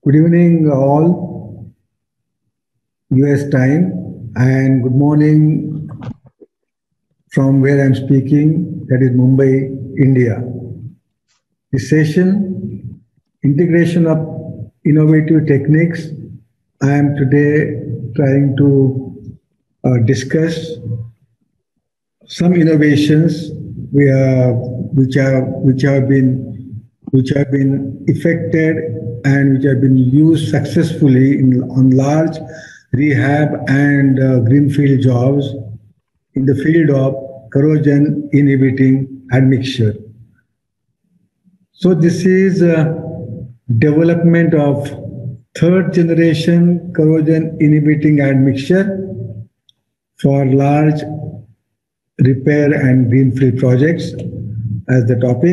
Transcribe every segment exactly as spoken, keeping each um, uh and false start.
Good evening, all, U S time, and good morning from where I'm speaking, that is Mumbai, India. This session, Integration of Innovative Techniques, I am today trying to uh, discuss some innovations we have, which have which have been which have been effected and which have been used successfully in, on large rehab and uh, greenfield jobs in the field of corrosion inhibiting admixture. So this is a development of third generation corrosion inhibiting admixture for large repair and greenfield projects as the topic.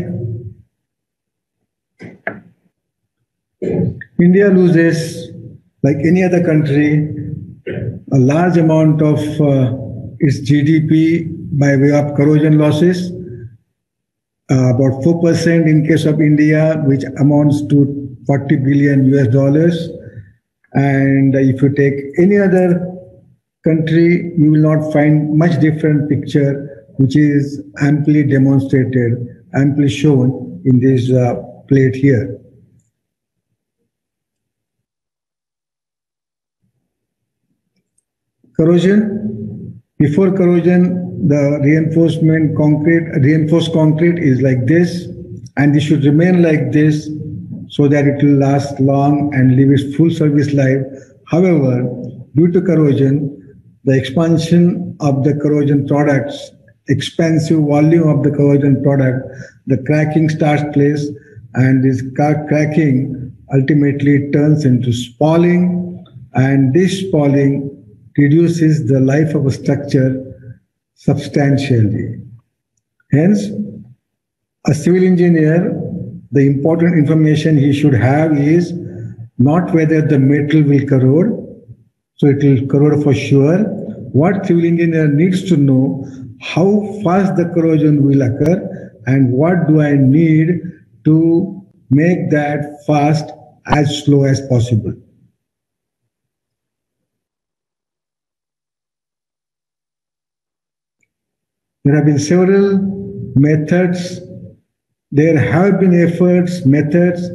India loses, like any other country, a large amount of uh, its G D P by way of corrosion losses, uh, about four percent in case of India, which amounts to forty billion U S dollars. And if you take any other country, you will not find much different picture, which is amply demonstrated, amply shown in this uh, plate here. Corrosion. Before corrosion, the reinforcement concrete, reinforced concrete is like this, and this should remain like this so that it will last long and live its full service life. However, due to corrosion, the expansion of the corrosion products, expansive volume of the corrosion product, the cracking starts place, and this cracking ultimately turns into spalling, and this spalling reduces the life of a structure substantially. Hence, a civil engineer, the important information he should have is not whether the metal will corrode, so it will corrode for sure. What civil engineer needs to know, how fast the corrosion will occur and what do I need to make that fast as slow as possible. There have been several methods, there have been efforts, methods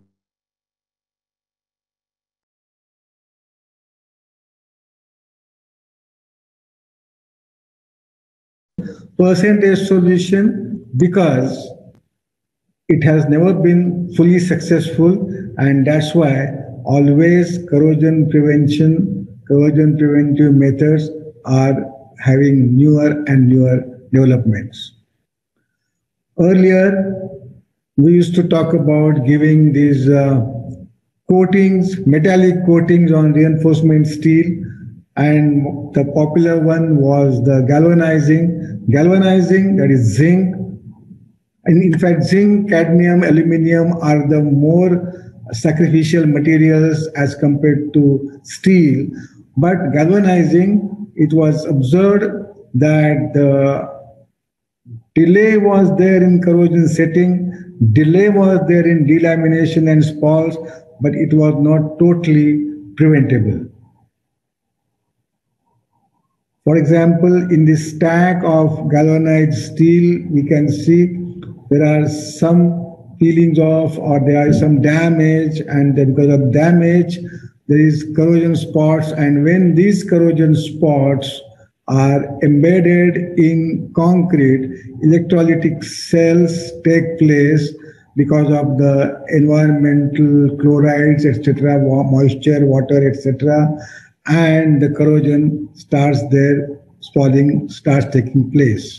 percentage solution because it has never been fully successful, and that's why always corrosion prevention, corrosion preventive methods are having newer and newer developments. Earlier, we used to talk about giving these uh, coatings, metallic coatings on reinforcement steel, and the popular one was the galvanizing. Galvanizing, that is zinc. And in fact, zinc, cadmium, aluminum are the more sacrificial materials as compared to steel. But galvanizing, it was observed that the delay was there in corrosion setting, delay was there in delamination and spalls, but it was not totally preventable. For example, in this stack of galvanized steel, we can see there are some peelings off or there is some damage, and because of damage, there is corrosion spots, and when these corrosion spots are embedded in concrete, electrolytic cells take place because of the environmental chlorides, et cetera, moisture, water, et cetera, and the corrosion starts there, spalling starts taking place.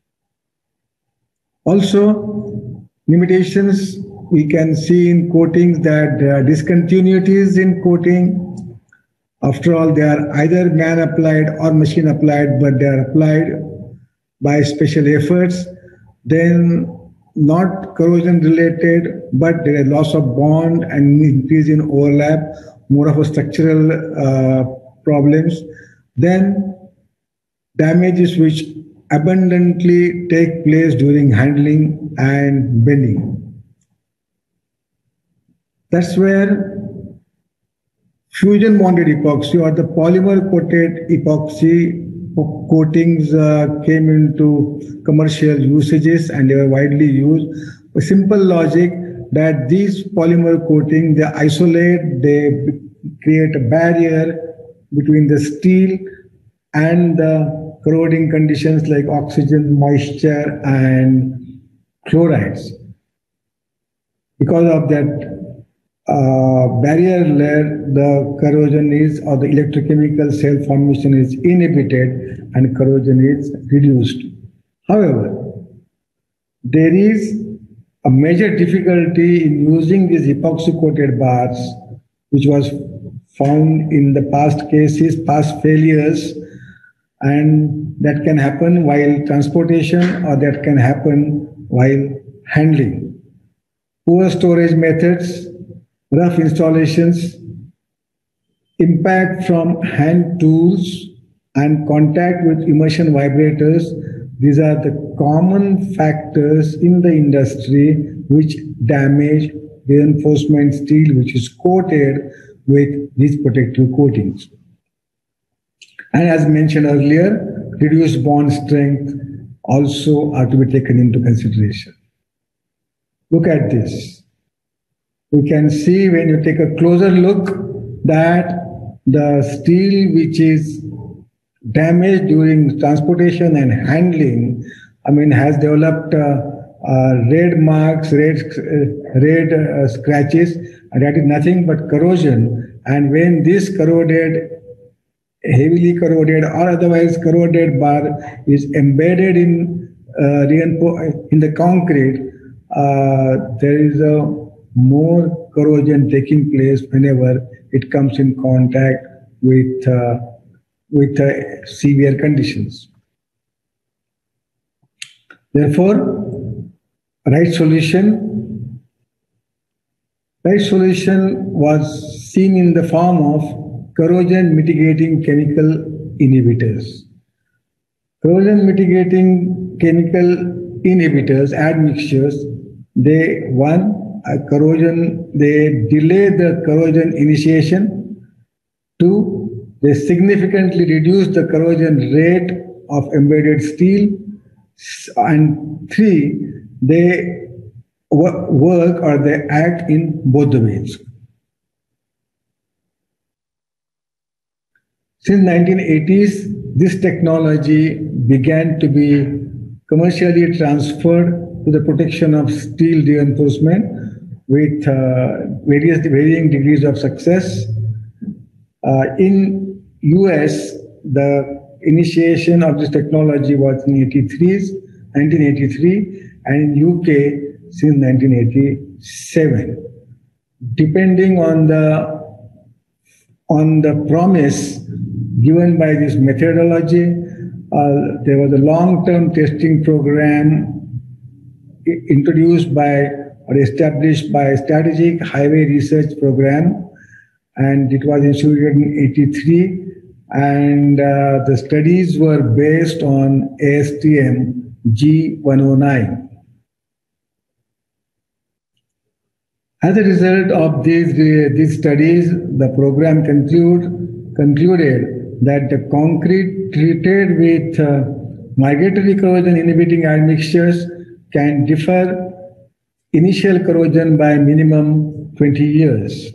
Also, limitations we can see in coatings, that there are discontinuities in coating. After all, they are either man applied or machine applied, but they are applied by special efforts. Then not corrosion related, but there is loss of bond and increase in overlap, more of a structural uh, problems. Then damages which abundantly take place during handling and bending. That's where fusion bonded epoxy or the polymer coated epoxy coatings uh, came into commercial usages and they were widely used. A simple logic that these polymer coatings, they isolate, they create a barrier between the steel and the corroding conditions like oxygen, moisture, and chlorides. Because of that uh, barrier layer, the corrosion is, or the electrochemical cell formation is inhibited and corrosion is reduced. However, there is a major difficulty in using these epoxy coated bars, which was found in the past cases, past failures, and that can happen while transportation or that can happen while handling. Poor storage methods, rough installations, impact from hand tools, and contact with immersion vibrators. These are the common factors in the industry which damage reinforcement steel which is coated with these protective coatings. And as mentioned earlier, reduced bond strength also are to be taken into consideration. Look at this. We can see when you take a closer look that the steel which is damaged during transportation and handling, I mean, has developed uh, uh, red marks, red, uh, red uh, scratches, and that is nothing but corrosion. And when this corroded, heavily corroded or otherwise corroded bar is embedded in uh, in the concrete, uh, there is a more corrosion taking place whenever it comes in contact with uh, with uh, severe conditions. Therefore, right solution, right solution was seen in the form of corrosion mitigating chemical inhibitors. Corrosion mitigating chemical inhibitors, admixtures, they one a corrosion, they delay the corrosion initiation. Two, they significantly reduce the corrosion rate of embedded steel. And three, they work or they act in both the ways. Since nineteen eighties, this technology began to be commercially transferred to the protection of steel reinforcement with uh, various varying degrees of success. Uh, in U S, the initiation of this technology was in nineteen eighty-three, and in U K since nineteen eighty-seven. Depending on the on the promise given by this methodology, uh, there was a long-term testing program introduced by or established by Strategic Highway Research Program, and it was instituted in eighty-three, and uh, the studies were based on A S T M G one oh nine. As a result of these, uh, these studies, the program conclude, concluded that the concrete treated with uh, migratory corrosion inhibiting admixtures can defer initial corrosion by minimum twenty years.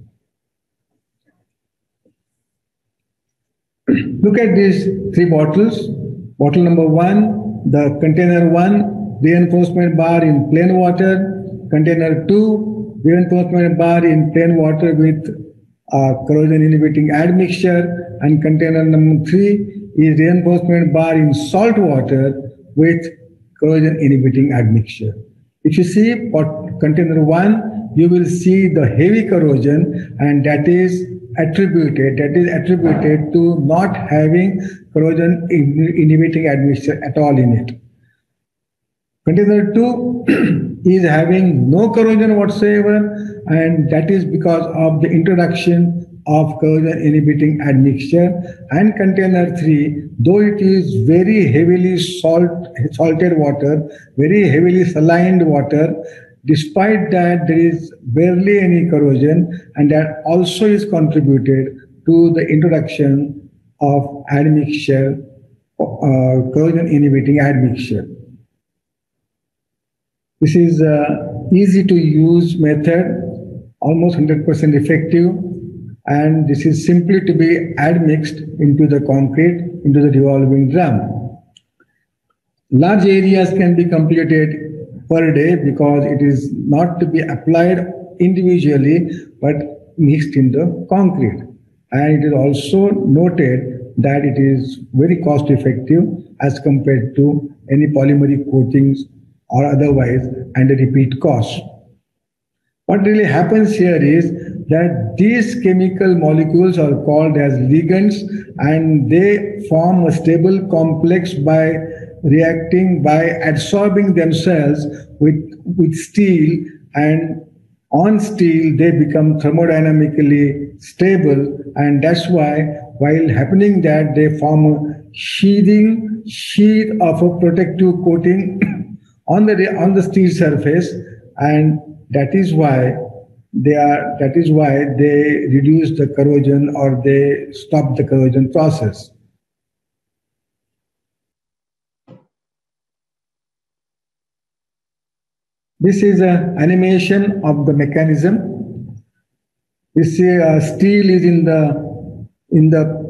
Look at these three bottles. Bottle number one, the container one, reinforcement bar in plain water. Container two, reinforcement bar in plain water with uh, corrosion inhibiting admixture. And container number three is reinforcement bar in salt water with corrosion inhibiting admixture. If you see pot, container one, you will see the heavy corrosion, and that is attributed, that is attributed to not having corrosion inhibiting admixture at all in it. Container two is having no corrosion whatsoever, and that is because of the introduction of corrosion inhibiting admixture. And container three, though it is very heavily salt, salted water, very heavily salined water, Despite that, there is barely any corrosion, and that also is contributed to the introduction of admixture, uh, corrosion inhibiting admixture. This is a easy to use method, almost one hundred percent effective, and this is simply to be admixed into the concrete, into the revolving drum. Large areas can be completed per day because it is not to be applied individually but mixed in the concrete. And it is also noted that it is very cost effective as compared to any polymeric coatings or otherwise, and a repeat cost. What really happens here is that these chemical molecules are called as ligands, and they form a stable complex by reacting, by adsorbing themselves with, with steel, and on steel they become thermodynamically stable, and that's why while happening that they form a sheathing sheath of a protective coating on the on the steel surface, and that is why they are that is why they reduce the corrosion or they stop the corrosion process. This is an animation of the mechanism. You see, uh, steel is in the in the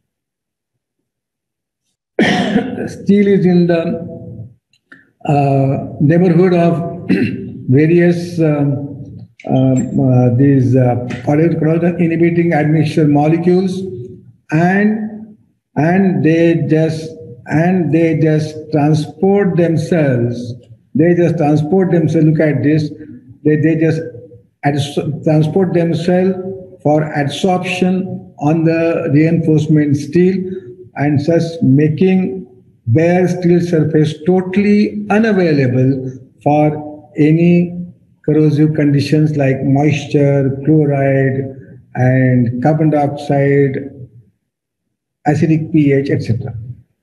steel is in the uh, neighborhood of various um, um, uh, these uh, corrosion inhibiting admixture molecules, and and they just and they just transport themselves. They just transport themselves. Look at this. They they just transport themselves for adsorption on the reinforcement steel, and thus making bare steel surface totally unavailable for any corrosive conditions like moisture, chloride, and carbon dioxide, acidic pH, et cetera.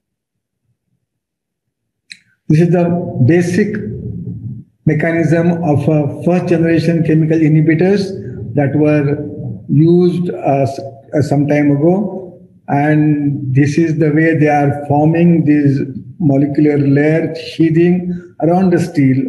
This is the basic mechanism of uh, first generation chemical inhibitors that were used uh, uh, some time ago. And this is the way they are forming this molecular layer sheathing around the steel.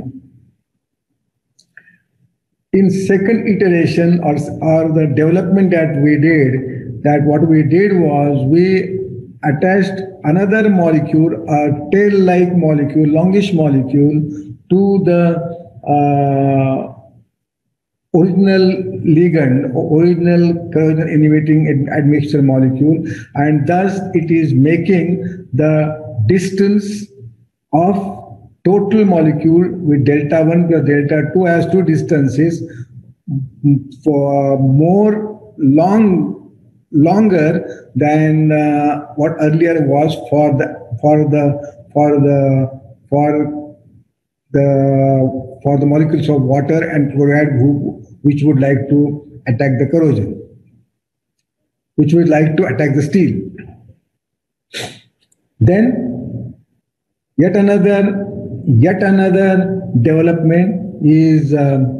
In second iteration or, or the development that we did, that what we did was we attached another molecule, a tail-like molecule, longish molecule, to the uh, original ligand, original corrosion inhibiting admixture molecule, and thus it is making the distance of total molecule with delta one plus delta two as two distances for more long longer than uh, what earlier was for the for the for the for the for the molecules of water and chloride who, which would like to attack the corrosion, which would like to attack the steel. Then yet another yet another development is um,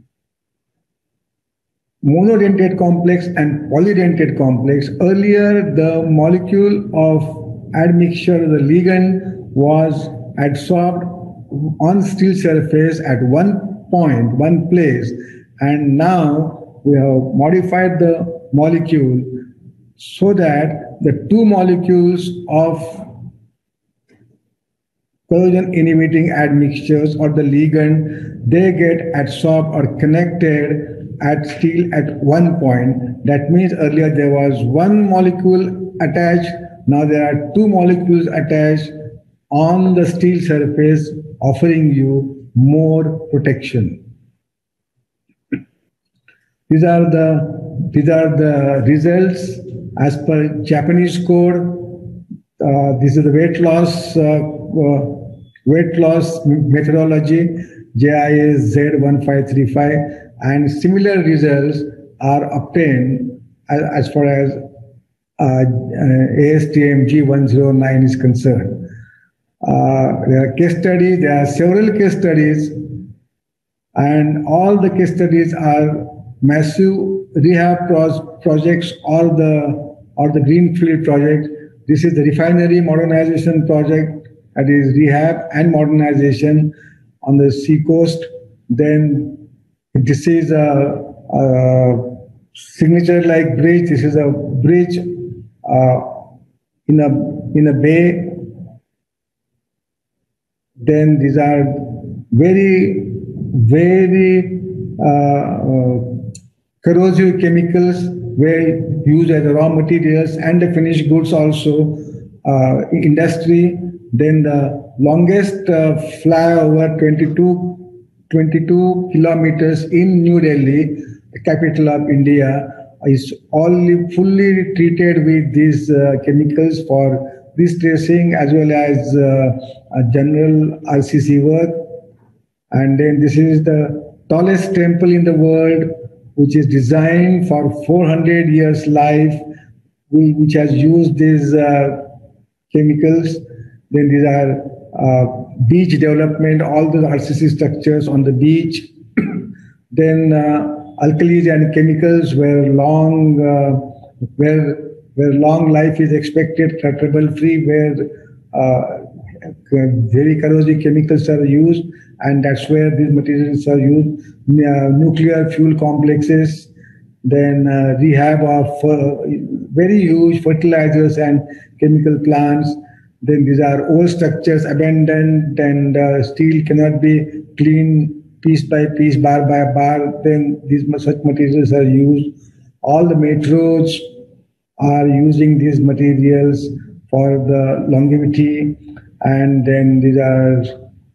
monodentate complex and polydentate complex. Earlier, the molecule of admixture, the ligand, was adsorbed on steel surface at one point, one place, and now we have modified the molecule so that the two molecules of corrosion inhibiting admixtures or the ligand, they get adsorbed or connected at steel at one point. That means earlier there was one molecule attached, now there are two molecules attached on the steel surface, offering you more protection. These are the these are the results as per Japanese code. Uh, this is the weight loss uh, uh, weight loss methodology, J I S Z one five three five, and similar results are obtained as, as far as uh, uh, A S T M G one oh nine is concerned. Uh, there are case studies, there are several case studies And all the case studies are massive rehab pros- projects or the or the greenfield project. This is the refinery modernization project, that is rehab and modernization on the sea coast. Then this is a, a signature like bridge. This is a bridge uh, in a in a bay. Then these are very, very uh, uh, corrosive chemicals were used as raw materials and the finished goods also uh, industry. Then the longest uh, flyover, twenty-two, twenty-two kilometers in New Delhi, the capital of India, is only fully treated with these uh, chemicals for distressing as well as uh, uh, general R C C work. And then this is the tallest temple in the world, which is designed for four hundred years life, which has used these uh, chemicals. Then these are uh, beach development, all the R C C structures on the beach. Then uh, alkalis and chemicals where long, uh, where where long life is expected, trouble free, where uh, very corrosive chemicals are used, and that's where these materials are used. Uh, nuclear fuel complexes, then uh, rehab of uh, very huge fertilizers and chemical plants. Then these are old structures abandoned, and uh, steel cannot be cleaned piece by piece, bar by bar. Then these such materials are used. All the metros are using these materials for the longevity. And then these are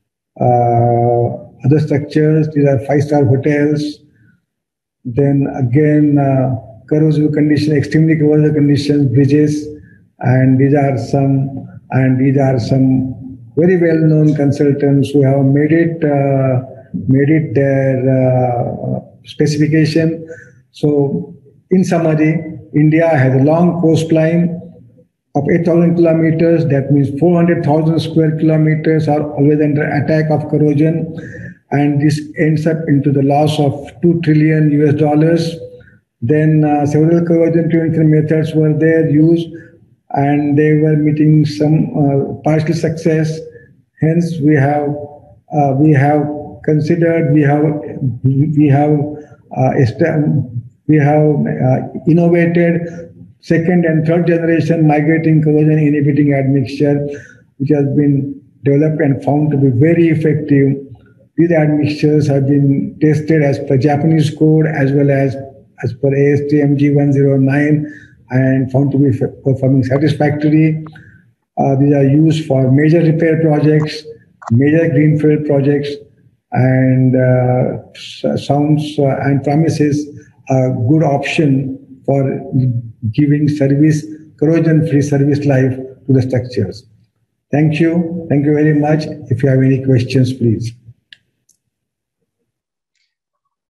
uh, other structures. These are five-star hotels. Then again, uh, corrosive condition, extremely corrosive conditions, bridges, and these are some, and these are some very well-known consultants who have made it, uh, made it their uh, specification. So, in summary, India has a long coastline of eight thousand kilometers. That means four hundred thousand square kilometers are always under attack of corrosion, and this ends up into the loss of two trillion U S dollars. Then uh, several corrosion prevention methods were there used, and they were meeting some uh, partial success. Hence, we have uh, we have considered, we have we have uh, we have uh, innovated second and third generation migrating corrosion inhibiting admixture, which has been developed and found to be very effective. These admixtures have been tested as per Japanese code as well as as per A S T M G one oh nine and found to be performing satisfactorily. Uh, these are used for major repair projects, major greenfield projects, and uh, sounds uh, and promises a good option for giving service, corrosion-free service life to the structures. Thank you. Thank you very much. If you have any questions, please.